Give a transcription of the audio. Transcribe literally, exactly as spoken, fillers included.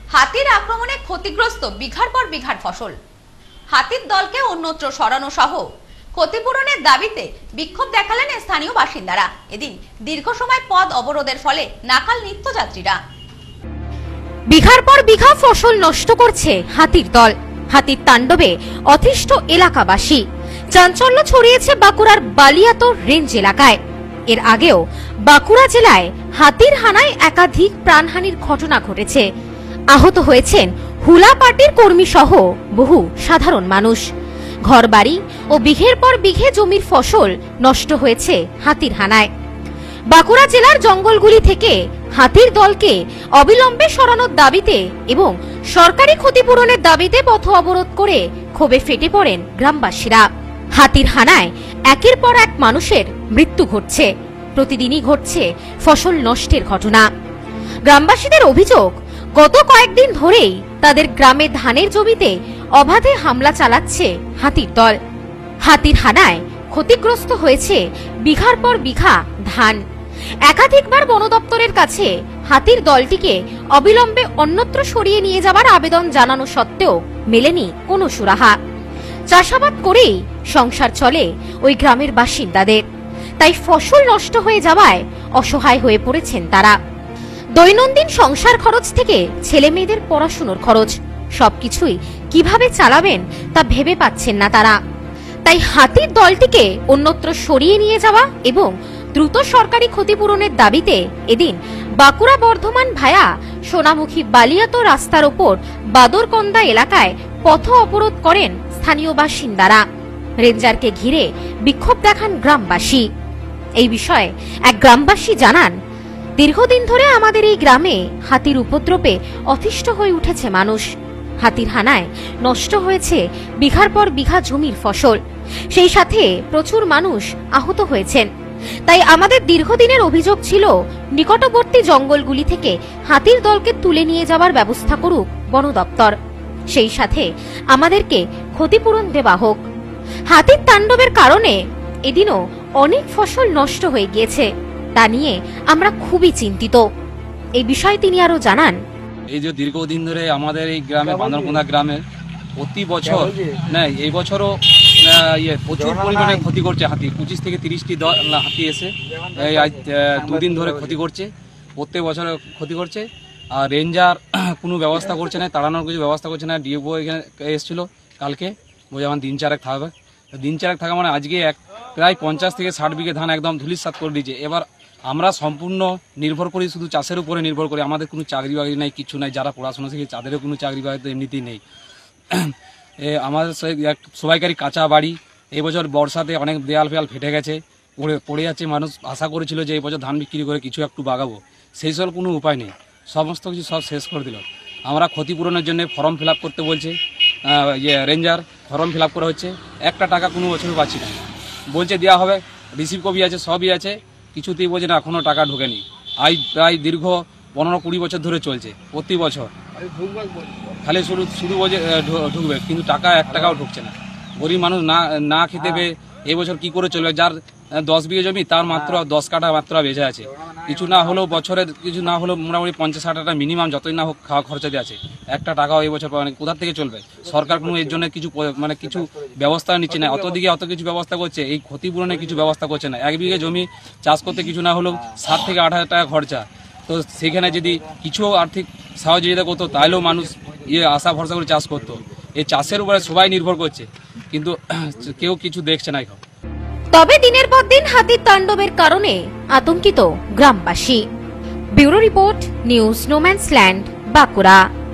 হাতির আক্রমণে ক্ষতিগ্রস্ত বিঘার পর বিঘার ফসল। হাতির দলকে অন্যত্র সরানো সহ ক্ষতিপূরণের দাবিতে বিক্ষোভ দেখালেন স্থানীয় বাসিন্দারা। এদিন দীর্ঘ সময় পথ অবরোধের ফলে নাকাল নিত্যযাত্রীরা। বিঘার পর বিঘা ফসল নষ্ট করছে হাতির দল। হাতির তাণ্ডবে অতিষ্ঠ এলাকাবাসী। চাঞ্চল্য ছড়িয়েছে বাঁকুড়ার বালিয়াতোর রেঞ্জ এলাকায়। এর আগেও বাঁকুড়া জেলায় হাতির হানায় একাধিক প্রাণহানির ঘটনা ঘটেছে। আহত হয়েছেন হুলা পার্টির কর্মী সহ বহু সাধারণ মানুষ। ঘরবাড়ি ও বিঘের পর বিঘে জমির ফসল নষ্ট হয়েছে হাতির হানায়। বাঁকুড়া জেলার জঙ্গলগুলি থেকে হাতির দলকে অবিলম্বে সরানোর দাবিতে এবং সরকারি ক্ষতিপূরণের দাবিতে পথ অবরোধ করে ক্ষোভে ফেটে পড়েন গ্রামবাসীরা। হাতির হানায় একের পর এক মানুষের মৃত্যু ঘটছে। প্রতিদিনই ঘটছে ফসল নষ্টের ঘটনা। গ্রামবাসীদের অভিযোগ, গত কয়েকদিন ধরেই তাদের গ্রামে ধানের জমিতে অবাধে হামলা চালাচ্ছে হাতির দল। হাতির হানায় ক্ষতিগ্রস্ত হয়েছে বিঘার পর বিঘা ধান। একাধিকবার বন দপ্তরের কাছে হাতির দলটিকে অবিলম্বে অন্যত্র সরিয়ে নিয়ে যাবার আবেদন জানানো সত্ত্বেও মেলেনি কোনো সুরাহা। চাষাবাদ করেই সংসার চলে ওই গ্রামের বাসিন্দাদের, তাই ফসল নষ্ট হয়ে যাওয়ায় অসহায় হয়ে পড়েছেন তারা। দৈনন্দিন সংসার খরচ থেকে ছেলে মেয়েদের পড়াশুনোর খরচ সবকিছুই কিভাবে চালাবেন তা ভেবে পাচ্ছেন না তারা। তাই হাতির দলটিকে অন্যত্র সরিয়ে নিয়ে যাওয়া এবং দ্রুত সরকারি ক্ষতিপূরণের দাবিতে এদিন বাঁকুড়া বর্ধমান ভায়া সোনামুখী বালিয়াতো রাস্তার ওপর বাদরকন্দা এলাকায় পথ অবরোধ করেন স্থানীয় বাসিন্দারা। রেঞ্জারকে ঘিরে বিক্ষোভ দেখান গ্রামবাসী। এই বিষয়ে এক গ্রামবাসী জানান, দীর্ঘদিন ধরে আমাদের এই গ্রামে হাতির উপদ্রবে অতিষ্ঠ হয়ে উঠেছে মানুষ। হাতির হানায় নষ্ট হয়েছে বিঘার পর বিঘা জমির ফসল, সেই সাথে প্রচুর মানুষ আহত হয়েছেন। তাই আমাদের দীর্ঘদিনের অভিযোগ ছিল নিকটবর্তী জঙ্গলগুলি থেকে হাতির দলকে তুলে নিয়ে যাওয়ার ব্যবস্থা করুক বন দপ্তর, সেই সাথে আমাদেরকে ক্ষতিপূরণ দেওয়া হোক। হাতির তাণ্ডবের কারণে এদিনও অনেক ফসল নষ্ট হয়ে গিয়েছে, তা নিয়ে আমরা খুবই চিন্তিত। এই বিষয়ে তিনি আরো জানান, এই যে দীর্ঘদিন ধরে আমাদের এই গ্রামে বান্দরকোনা গ্রামের প্রতি বছর না এই বছরও ইয়ে প্রচুর পরিমাণে ক্ষতি করছে হাতি। পঁচিশ থেকে তিরিশটি হাতি এসে এই আজ দুদিন ধরে ক্ষতি করছে, প্রত্যেক বছর ক্ষতি করছে। আর রেঞ্জার কোনো ব্যবস্থা করছে না, তাড়ানোর কিছু ব্যবস্থা করছে না। ডিএফও এখানে এসেছিলো কালকে, বলে আমার দিন চারেক থাকবে। দিন চারেক থাকা মানে আজকে এক প্রায় পঞ্চাশ থেকে ষাট বিঘে ধান একদম ধুলিস্যাৎ করে দিয়েছে। এবার আমরা সম্পূর্ণ নির্ভর করি শুধু চাষের উপরে নির্ভর করি। আমাদের কোনো চাকরি বাকরি নাই, কিছু নাই। যারা পড়াশোনা শিখে তাদেরও কোনো চাকরি বাকরি এমনিতেই নেই। আমাদের সবাইকারই কাঁচা বাড়ি। এই বছর বর্ষাতে অনেক দেয়াল ফেয়াল ফেটে গেছে, পড়ে পড়ে যাচ্ছে। মানুষ আশা করেছিল যে এই বছর ধান বিক্রি করে কিছু একটু বাগাবো, সেই সব কোনো উপায় নেই। সমস্ত কিছু সব শেষ করে দিল। আমরা ক্ষতিপূরণের জন্য ফর্ম ফিল আপ করতে বলছে ইয়ে রেঞ্জার, ফর্ম ফিল আপ করা হচ্ছে, একটা টাকা কোনো বছর পাচ্ছি না। বলছে দেওয়া হবে, রিসিভ কপি আছে, সবই আছে, কিছুতেই বলছে না এখনও টাকা ঢোকেনি। আজ প্রায় দীর্ঘ পনেরো কুড়ি বছর ধরে চলছে। প্রতি বছর খালি শুধু শুধু বলছে ঢুকবে, কিন্তু টাকা এক টাকাও ঢুকছে না। গরিব মানুষ না না খেতে পেয়ে এই বছর কি করে চলবে? যার দশ বিঘে জমি তার মাত্র দশ কাঠা মাত্র বেঁচে আছে। কিছু না হলেও বছরে কিছু না হলেও মোটামুটি পঞ্চাশ ষাট টাকা মিনিমাম যতই না হোক খাওয়া খরচা দিয়ে আছে। একটা টাকাও এই বছর মানে কোথা থেকে চলবে? সরকার কোনো এর জন্য কিছু মানে কিছু ব্যবস্থা নিচ্ছে না। অত দিকে অত কিছু ব্যবস্থা করছে, এই ক্ষতিপূরণের কিছু ব্যবস্থা করছে না। এক বিঘে জমি চাষ করতে কিছু না হলেও সাত থেকে আট হাজার টাকা খরচা। তো সেখানে যদি কিছু আর্থিক সহযোগিতা করতো তাহলেও মানুষ ইয়ে আশা ভরসা করে চাষ করতো। এই চাষের উপরে সবাই নির্ভর করছে, কিন্তু কেউ কিছু দেখছে না এখন। তবে দিনের পর দিন হাতির তাণ্ডবের কারণে আতঙ্কিত গ্রামবাসী। Bureau report, news no man's land, Bankura.